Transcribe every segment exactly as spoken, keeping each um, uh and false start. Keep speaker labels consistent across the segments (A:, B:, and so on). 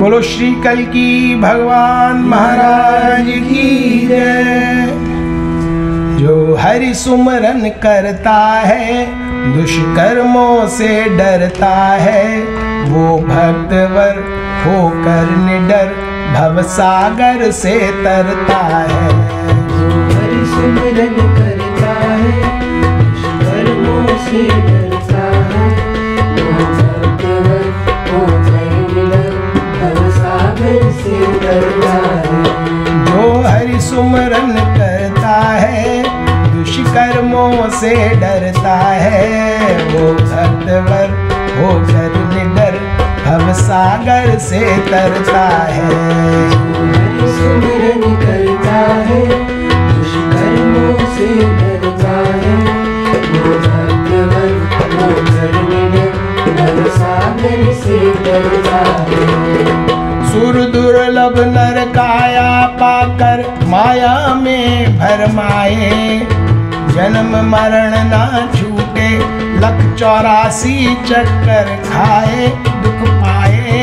A: बोलो श्री कल्कि भगवान महाराज की जय। जो हरि सुमरन करता है दुष्कर्मों से डरता है, वो भक्तवर होकर निडर भवसागर से तरता है।
B: जो हरि सुमरन करता है दुष्कर्मों से डरता है, वो भक्तवर होकर निडर भवसागर से तरता है।
A: जो हरि सुमरन करता है दुष्कर्मों से डरता है, वो भक्तवर होकर निडर भवसागर से तरता है।
B: हरि सुमरन करता है दुष्कर्मों से डरता है, वो भक्तवर होकर निडर भवसागर से तरता है।
A: सुर दुर्लभ नर काया पाकर माया में भरमाए, जन्म मरण ना छूटे लख चौरासी चक्कर खाए, दुख पाए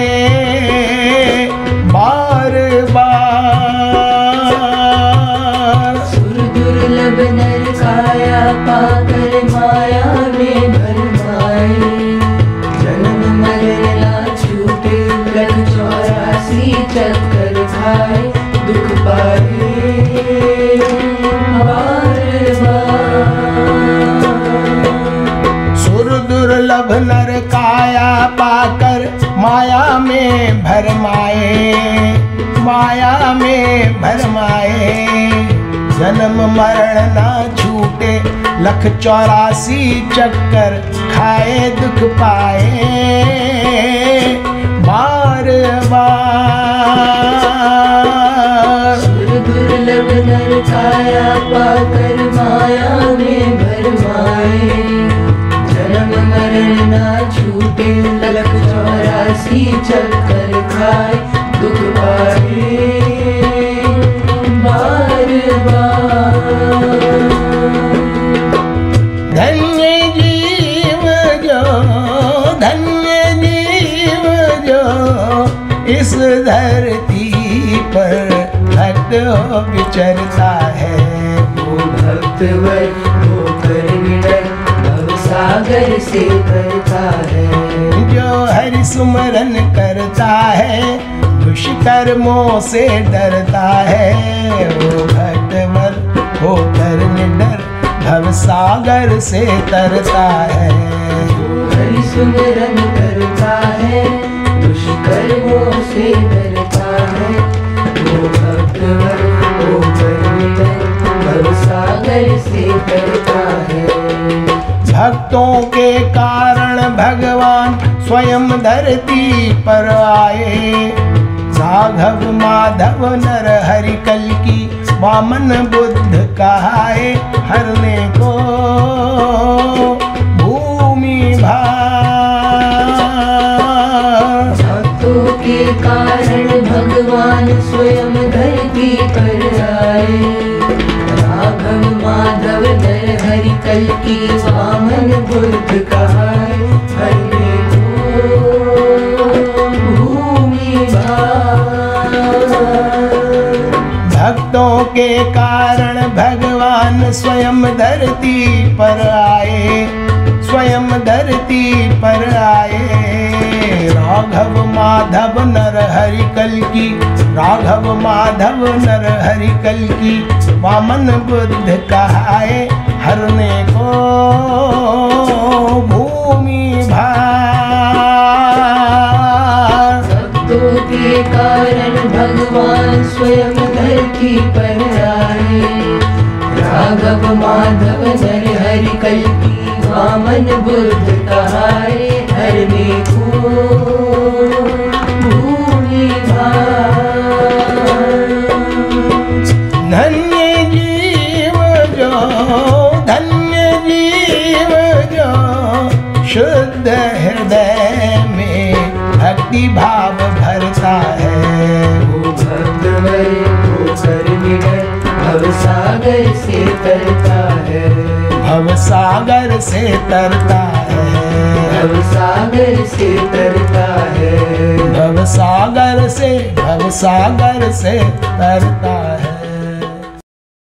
A: बार बार।
B: सुर दुर्लभ नर काया पाकर माया में भरमाए, जन्म मरण ना छूटे लख चौरासी चक्कर खाए, दुख पाए बार बार।
A: सुर दुर्लभ नर काया पाकर माया में भरमाए, माया में भरमाए, जन्म मरण ना छूटे लख चौरासी चक्कर खाए, दुख पाए बार बार।
B: सुर दुर्लभ नर काया पाकर माया में भरमाए, जन्म मरण ना छूटे लख चौरासी चक्कर खाए, दुख पाए बार बार।
A: धन्य जीव जो, धन्य जीव जो इस धरती पर भक्त हो विचरता है,
B: वो भक्तवर होकर निडर भवसागर से तरता है।
A: जो हरि सुमरन करता है दुष्कर्मों से डरता है, वो भक्तवर होकर निडर भवसागर से तरता है।
B: हरि सुमरन करता है दुष्कर्मों से डरता है, वो भक्तवर होकर निडर भवसागर से तरता है।
A: भक्तों के कारण भगवान स्वयं धरती पर आए, राघव माधव नर हरि कल्कि वामन बुद्ध कहाए, हरने को भूमि भार।
B: भक्तों के कारण भगवान स्वयं धरती पर आए, राघव माधव नर हरि कल्कि वामन बुद्ध कहाए, हरने को भूमि भार।
A: भक्तों के कारण भगवान स्वयं धरती पर आए, स्वयं धरती पर आए, राघव माधव नर हरि कल्कि, राघव माधव नर हरि कल्कि वामन बुद्ध कहाए, हरने को भूमि भार।
B: भक्तों के कारण भगवान स्वयं धरती पर आए, राघव माधव नर हरि कल्कि वामन बुद्ध कहाए, हरने को भूमि भार।
A: धन्य जीव जो, धन्य जीव जो शुद्ध हृदय में भक्ति भाव भरता है,
B: वो भक्तवर होकर निडर भवसागर से तरता है,
A: भवसागर से तरता है,
B: भवसागर से तरता है,
A: भवसागर सागर से भव सागर से तरता